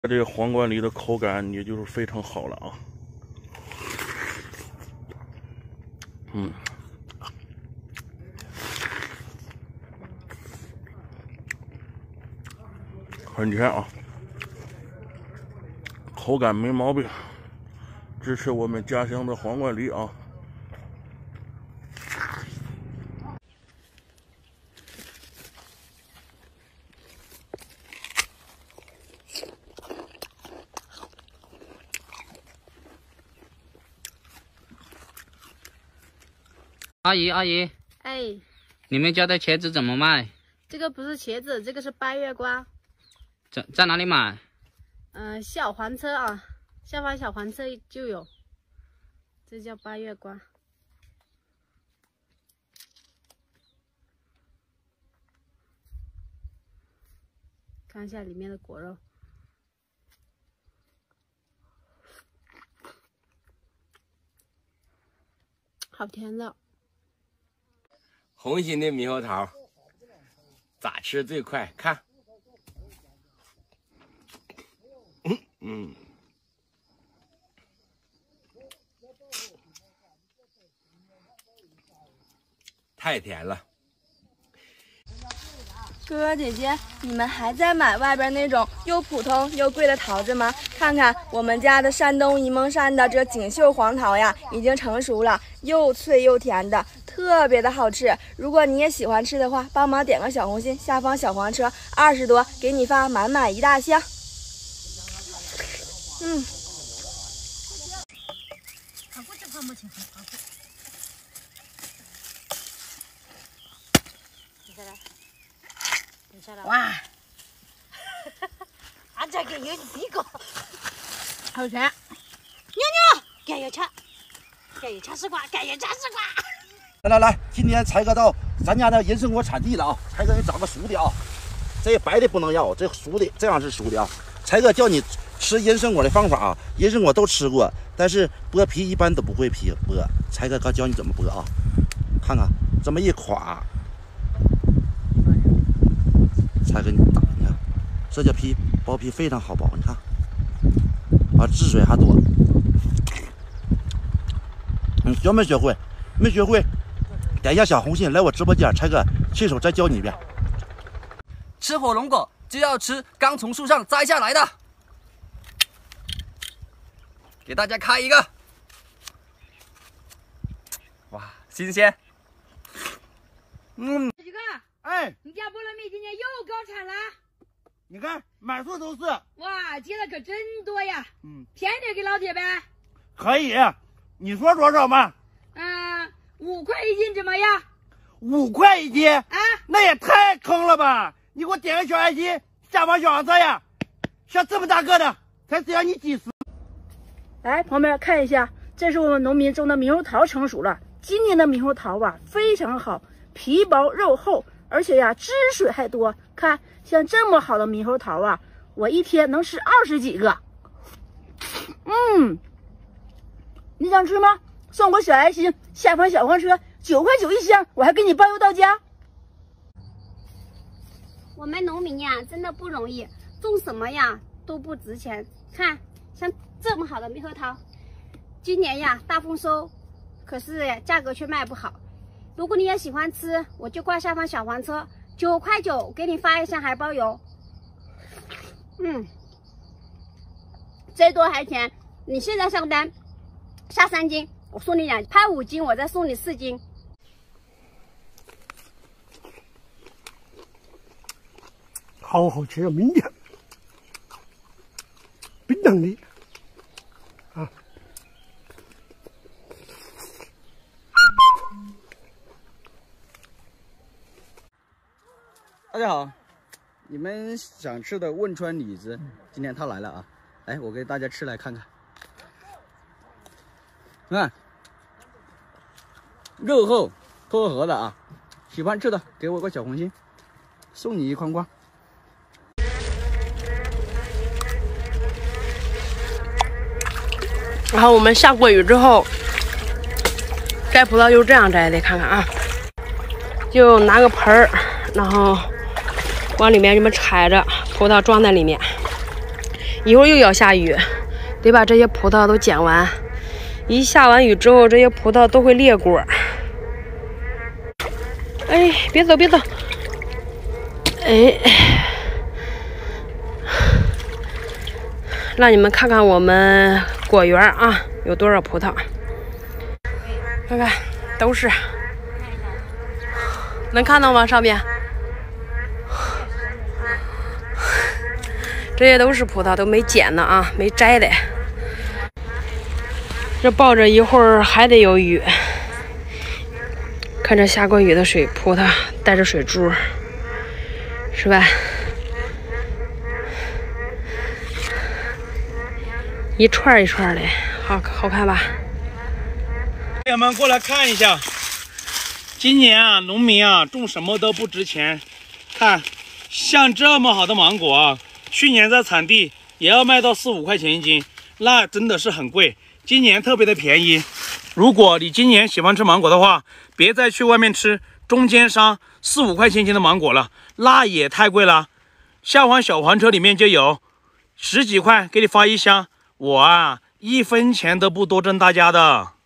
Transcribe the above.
这个黄瓜梨的口感也就是非常好了啊。很甜啊，口感没毛病，支持我们家乡的黄瓜梨啊。 阿姨， 哎， 你们家的茄子怎么卖？ 这个不是茄子，这个是八月瓜。 在哪里买？ 小黄车啊，下方小黄车就有。这叫八月瓜。看一下里面的果肉，好甜的。 红心的猕猴桃咋吃最快？看，太甜了。 哥哥姐姐，你们还在买外边那种又普通又贵的桃子吗？看看我们家的山东沂蒙山的这锦绣黄桃呀，已经成熟了，又脆又甜的，特别的好吃。如果你也喜欢吃的话，帮忙点个小红心，下方小黄车20多，给你发满满一大箱。 哇，俺这个有几个，好甜！妞，干有吃丝瓜，干有吃丝瓜。 来，今天才哥到咱家的人参果产地了啊！才哥，你找个熟的啊，这白的不能要，这熟的这样是熟的啊。才哥教你吃人参果的方法啊，人参果都吃过，但是剥皮一般都不会剥。才哥刚教你怎么剥啊，看看这么一垮。才给你打，你看，这叫剥皮非常好剥，你看，汁水还多。你学没学会？没学会，点一下小红心来我直播间，才哥亲手再教你一遍。 吃火龙果就要吃刚从树上摘下来的，给大家开一个，哇，新鲜。 几个？ 哎， 你家菠萝蜜今年又高产了， 你看满树都是。 哇，结的可真多呀！便宜点给老铁呗。 可以，你说多少嘛 ？5块1斤怎么样 ？5块1斤啊？ 那也太坑了吧！你给我点个小爱心，下方小黄车呀，像这么大个的才只要你几十。 来，朋友们看一下，这是我们农民种的猕猴桃成熟了。今年的猕猴桃啊非常好，皮薄肉厚。而且呀，汁水还多。看，像这么好的猕猴桃啊，我一天能吃20几个。你想吃吗？送我小爱心，下方小黄车9块9一箱，我还给你包邮到家。 我们农民呀，真的不容易，种什么呀都不值钱。看，像这么好的猕猴桃，今年呀大丰收，可是价格却卖不好。如果你也喜欢吃，我就挂下方小黄车，9块9给你发一箱还包邮。最多还甜。你现在上单下3斤，我送你2，拍5斤，我再送你4斤。 好吃啊！明天冰冷的啊。 大家好，你们想吃的汶川李子，今天它来了啊！来，我给大家吃来看看。看，肉厚脱核的啊，喜欢吃的给我个小红心，送你一筐筐。 然后我们下过雨之后，摘葡萄就是这样摘的，看看啊，就拿个盆儿，然后往里面这么揣着，葡萄装在里面， 一会儿又要下雨，得把这些葡萄都捡完。一下完雨之后，这些葡萄都会裂果。哎，别走，别走！哎，让你们看看我们果园啊，有多少葡萄？看看，都是，能看到吗？上面，这些都是葡萄，都没捡呢啊，没摘的。这抱着一会儿还得有雨，看这下过雨的水葡萄带着水珠，是吧？一串一串的，好看吧？ 朋友们过来看一下，今年啊，农民啊种什么都不值钱。看，像这么好的芒果啊，去年在产地也要卖到4、5块钱一斤，那真的是很贵。今年特别的便宜。如果你今年喜欢吃芒果的话，别再去外面吃中间商4、5块钱一斤的芒果了，那也太贵了。下黄小黄车里面就有10几块给你发1箱，我啊1分钱都不多挣大家的。